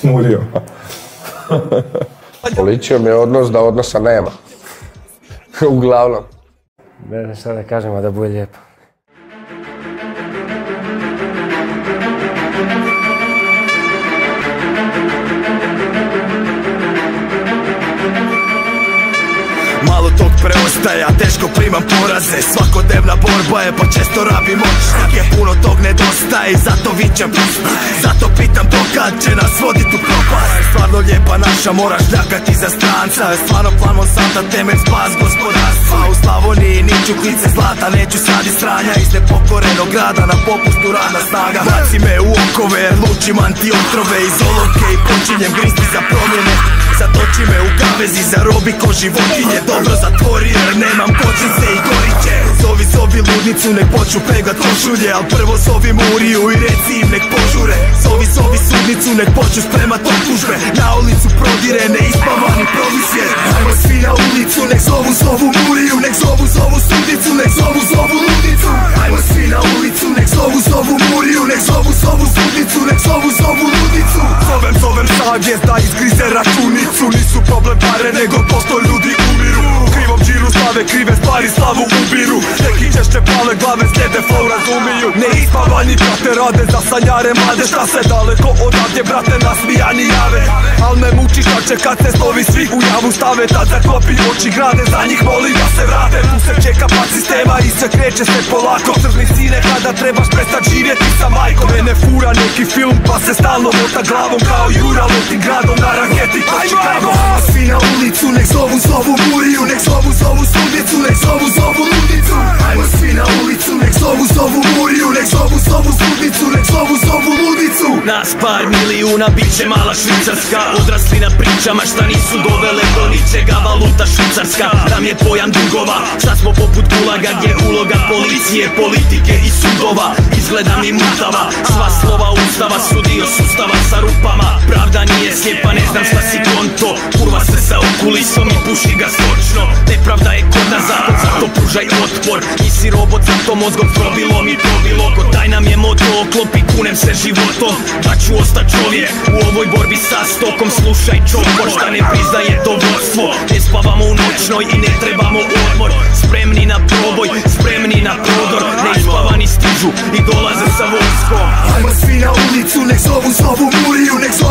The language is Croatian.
smurio. Policijom je odnos da odnosa nema. Uglavnom. Ne znam šta da kažem, a da bude lijepo. Malo tog preostaje, a teško primam poraze. Svakodnevna borba je, pa često rabim moćnike. Puno tog nedostaje i zato vićem. Zato pitam dokad će nas vodit u propast. Stvarno lijepa naša, moraš ljakati za stranca. Stvarno plan Monsanta, temelj spas gospodarstva. U Slavoniji niću klice zlata, neću sadit sranja. Iz nepokorenog grada na popustu radna snaga. Baci me u okove jer lučim antiotrove iz olovke i počinjem gristi za promjene. Zatoči me u kavezi, zarobi ko životinje. Dobro zatvori jer nemam kočnice i goriće. Zovi ludnicu, nek poču pegat košulje. Al prvo zovi Muriju i reci im nek požure. Zovi sudnicu, nek poču spremat optužbe. Na ulicu prodire neispavani provizije. Ajmo svi na ulicu, nek zovu Muriju. Nek zovu sudnicu, nek zovu ludnicu. Ajmo svi na ulicu, nek zovu Muriju. Nek zovu sudnicu, nek zovu ludnicu. Zovem savjest da izgrize računicu. Nisu problem pare, nego posto ljudi umiru. Krivom džiru slave, krive stvari slavu ubiru. Neki češće pale glave slijede flow razumiju. Neispavani prate rade za sanjare mlade. Šta se daleko odavdje brate nasmijani jave. Al me muči šta će kad se slovi svi u javu stave. Tad zaklopi oči grade, za njih molim da se vrate. Tu se čeka pad sistema i sve kreće se polako. Crni sine kada trebaš prestat živjeti sa majkom. Mene fura neki film pa se stalno mota glavom. Kao Jura letim gradom na raketi pa Chicago. Svi na ulicu nek zovu Muriju. Nek zovu sudnicu, nek zovu ludnicu. Ajmo svi na ulicu, nek zovu Muriju. Nek zovu sudnicu, nek zovu ludnicu. Nas par milijuna bit će mala Švicarska. Odrasli na pričama šta nisu dovele do ničega. Valuta švicarska nam je pojam dugova. Sad smo poput gulaga gdje uloga policije, politike i sudova izgleda mi mutava. Sva slova ustava su dio sustava sa rupama. Pravda nije slijepa, ne znam šta si konto. Kurva se sa okulisom i puši ga sočno. Nepravda je kod nas, zato pružaj otpor. Nisi robot, zato mozgom probilom i probiloko. Daj nam je moto, oklopi, kunem se životom. Da ću ostat čovjek u ovoj borbi sa stokom. Slušaj čopor, šta ne priznaje to vodstvo. Ne spavamo u noćnoj i ne trebamo odmor. Spremni na proboj, spremni na prodor. Neispavani stižu i dolaze sa vojskom. Ajmo svi na ulicu, nek zovu Muriju, nek zovu